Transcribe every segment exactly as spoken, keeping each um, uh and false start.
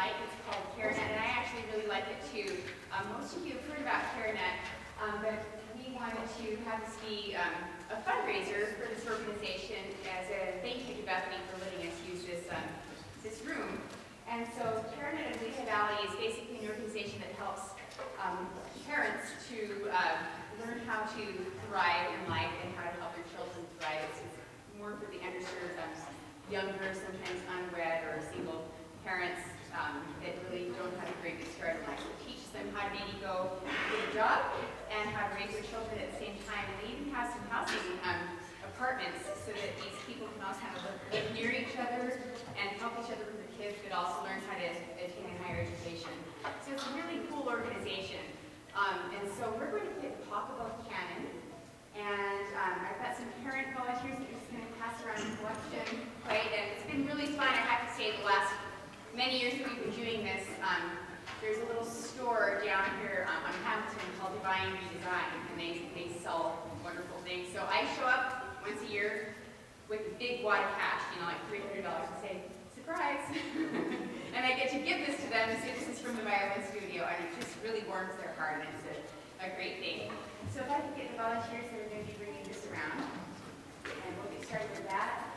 like. It's called CareNet, and I actually really like it too. Um, most of you have heard about CareNet, um, but we wanted to have this be um, a fundraiser for this organization as a thank you to Bethany for letting us use this, um, this room. And so CareNet in Lehigh Valley is basically an organization that helps um, parents to uh, learn how to thrive in life and how to help their children thrive. It's, it's more for the underserved, um, younger, sometimes unwed or single parents um, that really don't have a great start in life. So it teaches them how to maybe go get a job and how to raise their children at the same time. And they even have some housing um, apartments so that these people can also have live, live near each other and help each other with their kids, but also learn how to attain a higher education. So it's a really cool organization. Um, and so we're going to talk about Canon. And um, I've got some parent volunteers that are just going to pass around a collection, right? And it's been really fun. I have to say, the last many years that we've been doing this, um, there's a little store down here um, on Hamilton called Divine Redesign, and they, they sell wonderful things. So I show up once a year with a big wad of cash, you know, like three hundred dollars, and say, surprise! And I get to give this to them and say, this is from the violin studio, and it just really warms their heart, and it's a, a great thing. So if I can get the volunteers that are going to be bringing this around, and we'll get started with that.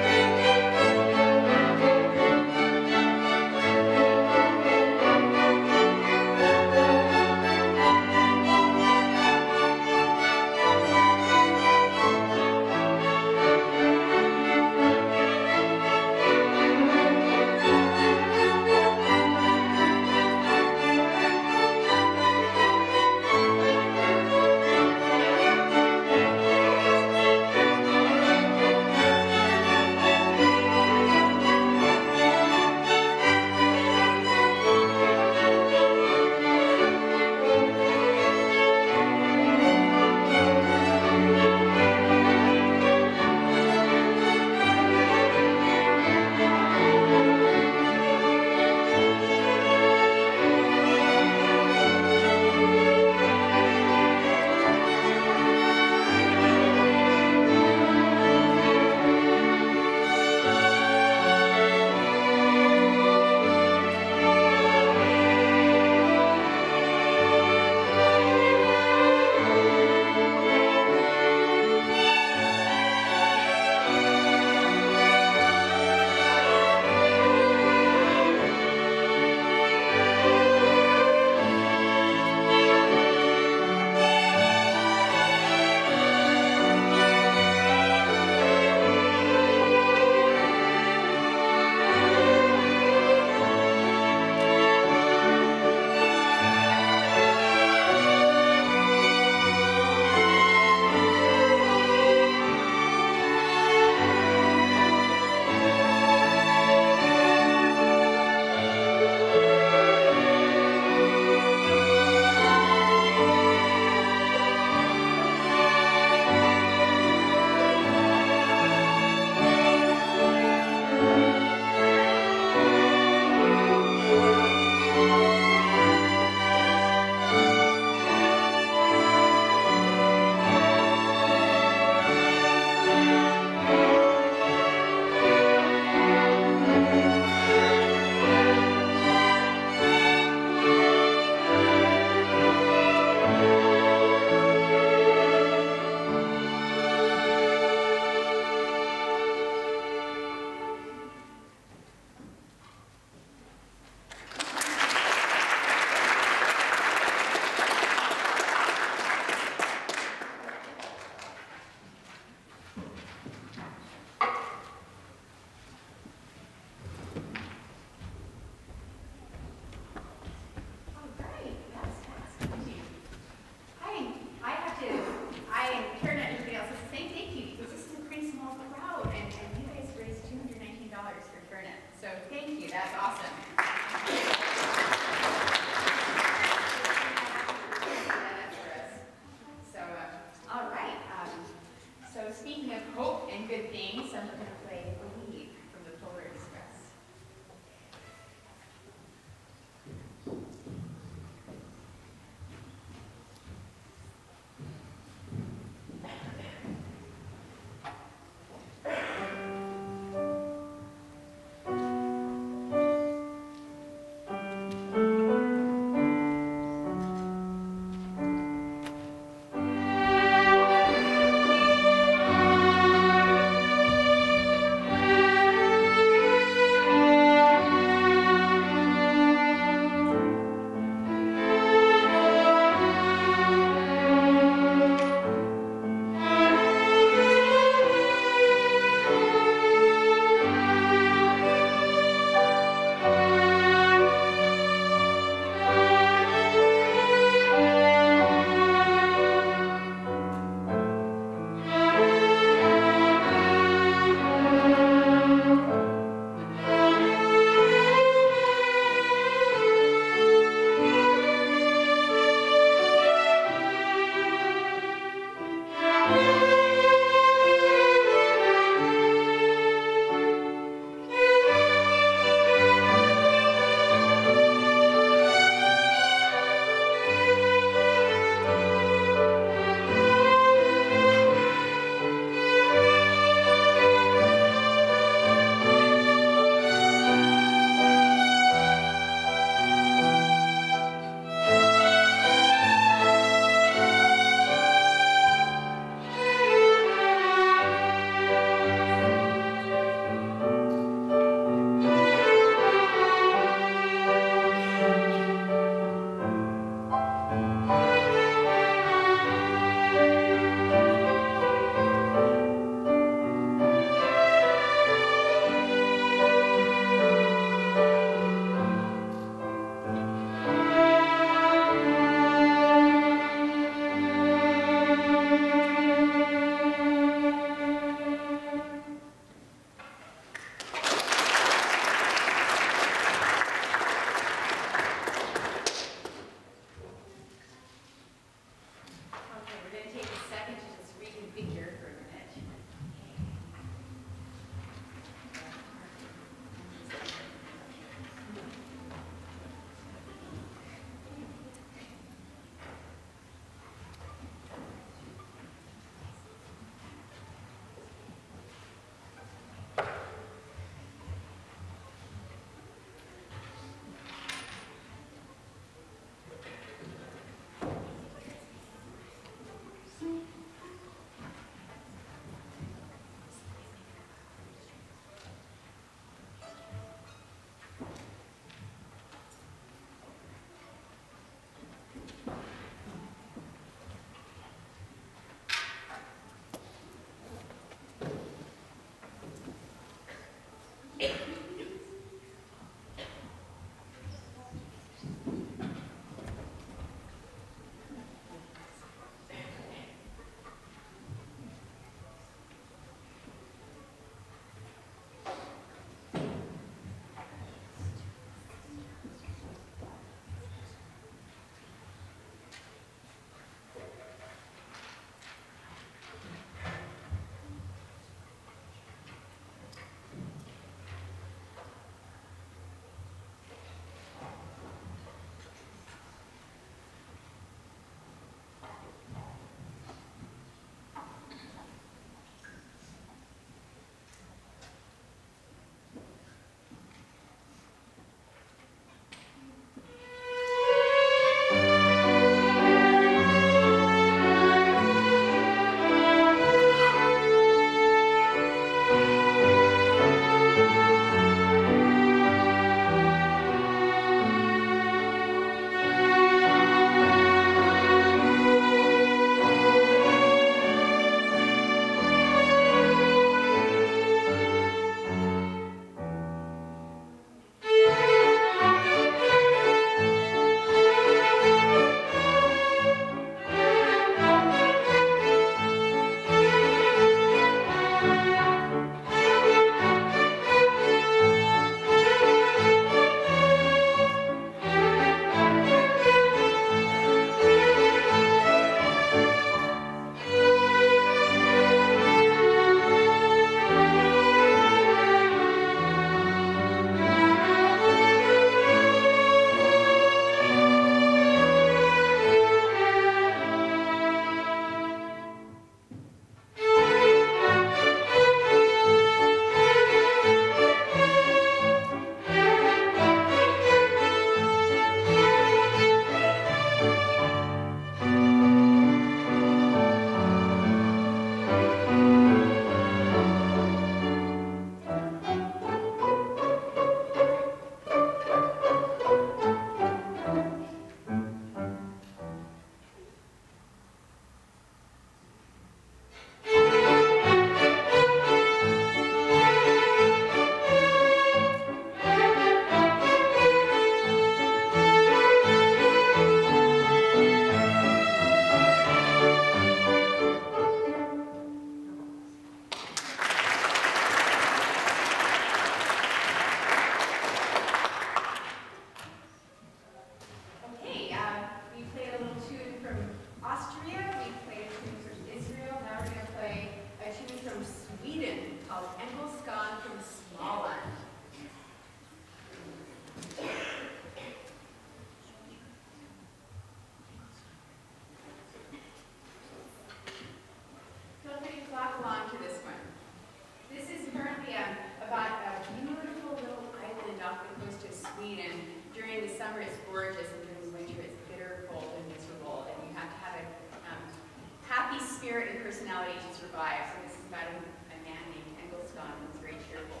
summer it's gorgeous, and during the winter it's bitter, cold, and miserable, and you have to have a um, happy spirit and personality to survive. So this is about a, a man named Engelston who's very cheerful.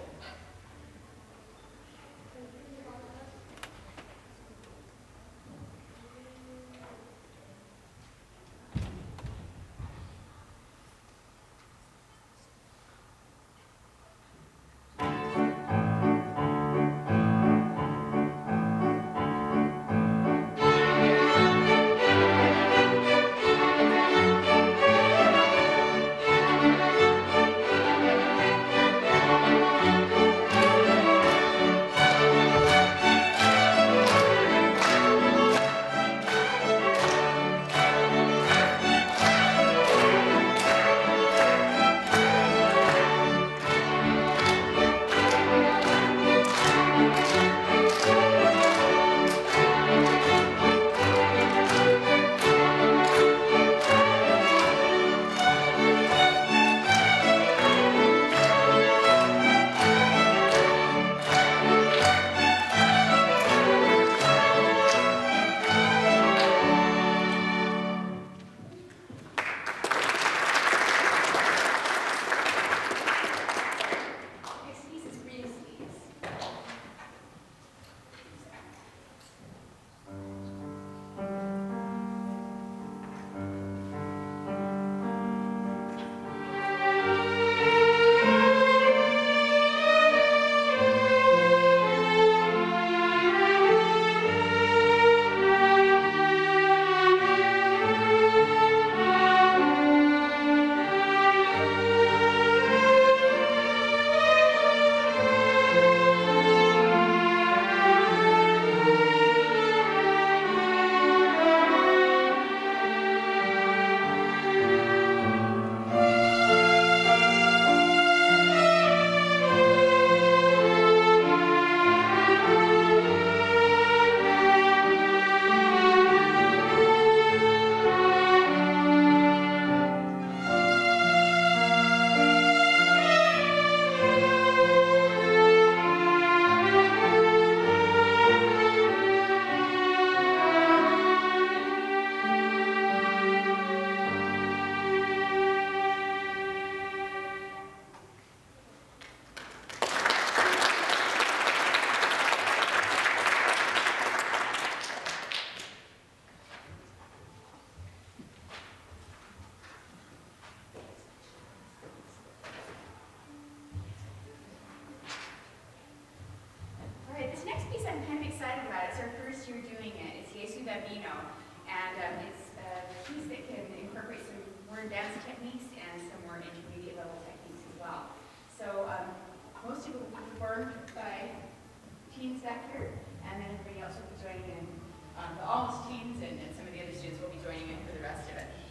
This next piece I'm kind of excited about. It's our first year doing it. It's Jesu Bambino, and um, it's a piece that can incorporate some more advanced techniques and some more intermediate level techniques as well. So um, most of it will be performed by teens back here, and then everybody else will be joining in. Um, the almost teens and, and some of the other students will be joining in for the rest of it.